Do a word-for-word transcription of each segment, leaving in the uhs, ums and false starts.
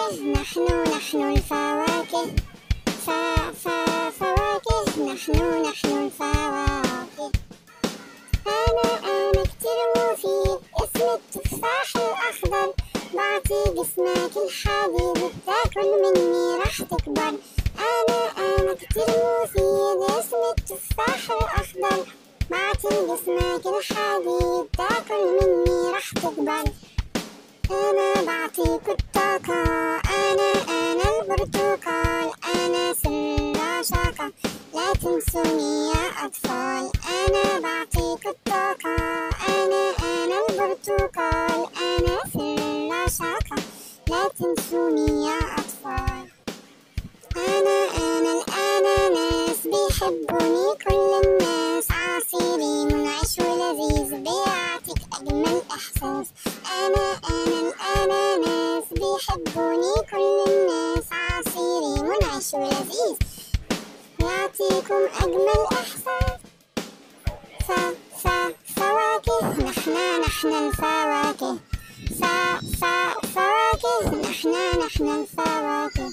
نحن نحن الفواكه. فا فا فواكه، نحن نحن الفواكه. أنا أنا كتير مفيد، اسمي التفاح الأخضر، بعطي جسمك الحديد، تاكل مني راح تكبر. أنا أنا كتير مفيد، اسمي التفاح الأخضر، بعطي جسمك الحديد، تاكل مني راح تكبر. أنا بعطيك الطاقة، أنا أنا البرتقال، أنا سر الرشاقة، لا تنسوني يا أطفال. أنا بعطيك الطاقة، أنا أنا البرتقال، أنا سر الرشاقة، لا تنسوني يا أطفال. أنا أنا الأناناس، بيحبوني كل الناس، عصيري منعش ولذيذ، بيعطيك أجمل إحساس. أنا أنا الأناناس، بيحبوني كل الناس، عصيري منعش ولذيذ، يعطيكم أجمل إحساس. فا فا فواكه، نحن نحن الفواكه. فا فا فواكه، نحن نحن الفواكه.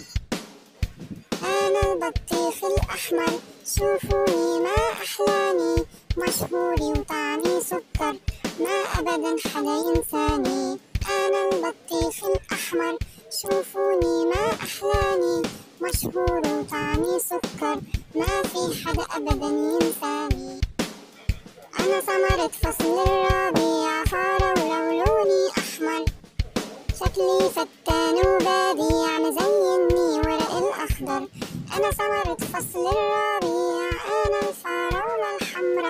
أنا البطيخ الأحمر، شوفوني ما أحلاني، مشهوري وطعمي سكر، ما أبدا حدا ينساني. أنا البطيخ الأحمر، شوفوني ما أحلاني، مشهور وطعمي سكر، ما في حدا أبدا ينساني. أنا ثمرة فصل الربيع، فراولة ولوني أحمر، شكلي فتان وبديع، مزيني ورق الأخضر. أنا ثمرة فصل الربيع، أنا الفراولة الحمرا.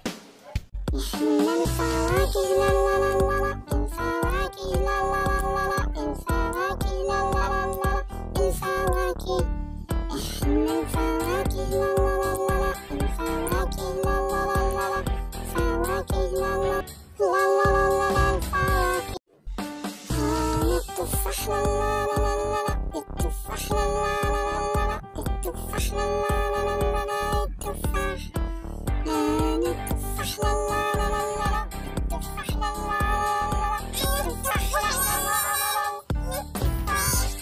إحنا الفواكه لا لا لا لا، الفواكه لا لا لا لا، الفواكه لا لا لا لا، الفواكه. إحنا الفواكه لا لا لا لا، الفواكه لا لا لا لا، الفواكه لا لا لا لا لا، الفواكه. أنا التفاح لا لا لا لا، التفاح لا لا لا لا، التفاح لا لا لا لا، التفاح. أنا التفاح لا لا لا لا، التفاح لا لا لا، التفاح لا لا لا، التفاح.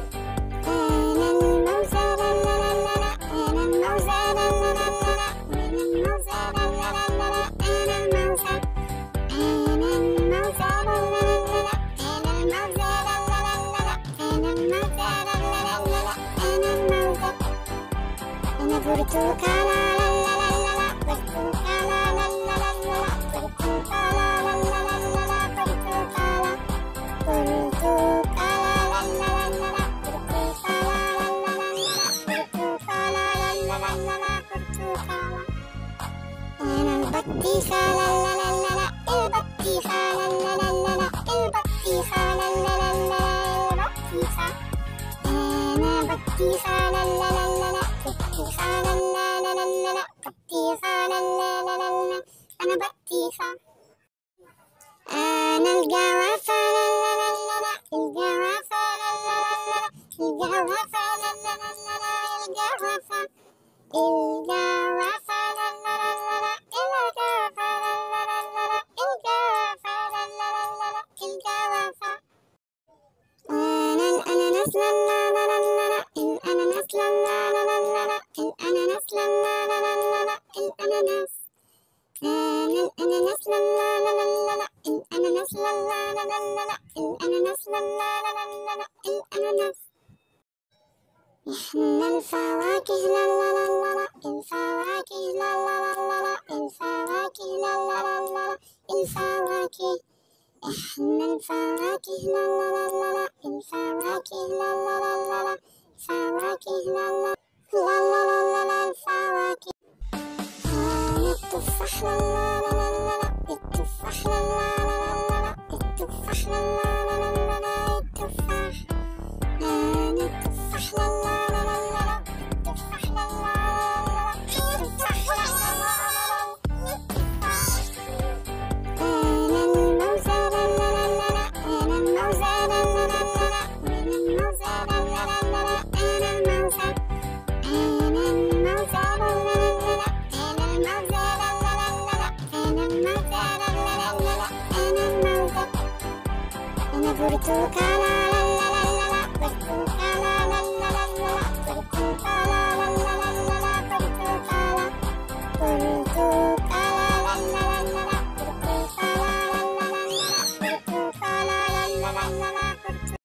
أنا الموزة لا لا لا لا، أنا الموزة لا لا لا لا، أنا الموزة لا لا لا لا، أنا الموزة. أنا الموزة لا لا لا لا، أنا الموزة لا لا لا لا، أنا الموزة لا لا لا لا، أنا الموزة. أنا برتقالة لا لا لا لا، برتقالة لا لا لا لا، برتقالة لا لا لا لا، برتقالة. برتقالة لا لا لا لا، برتقالة لا لا لا لا، برتقالة لا لا لا لا، برتقالة. أنا البطيخة لا لا لا لا، البطيخة لا لا لا لا، البطيخة لا لا لا لا، البطيخة. أنا بطيخة لا لا لا لا، بطيخة لا لا لا لا، بطيخة لا لا لا لا، أنا بطيخة. أنا الجوافة لا لا لا لا، الجوافة لا لا لا لا، الجوافة لا لا لا لا، الجوافة. الجوافة لا لا لا لا، الجوافة لا لا لا لا، الجوافة لا لا لا لا، الجوافة. أنا الأناناس لا لا لا لا لا، الأناناس لا لا لا لا لا، الأناناس لا لا لا لا لا، الأناناس. أنا الأناناس لا لا لا لا لا، الأناناس لا لا لا لا لا، الأناناس لا لا لا لا لا، الأناناس. إحنا الفواكه لا لا لا لا، الفواكه لا لا لا لا، الفواكه لا لا لا لا، الفواكه. إحنا الفواكه لا لا لا لا، الفواكه لا لا لا لا، الفواكه لا لا لا لا لا، الفواكه. أنا التفاح لا لا لا لا، التفاح لا لا لا لا، التفاح لا لا لا لا، التفاح. أنا التفاح لا لا لا لا، التفاح لا لا لا، التفاح لا لا لا، التفاح. أنا الموزة لا لا لا لا، أنا الموزة لا لا لا لا، أنا الموزة لا لا لا لا، أنا الموزة. أنا الموزة لا لا لا لا، أنا الموزة لا لا لا لا، أنا الموزة لا لا لا لا، أنا الموزة. أنا برتقالة.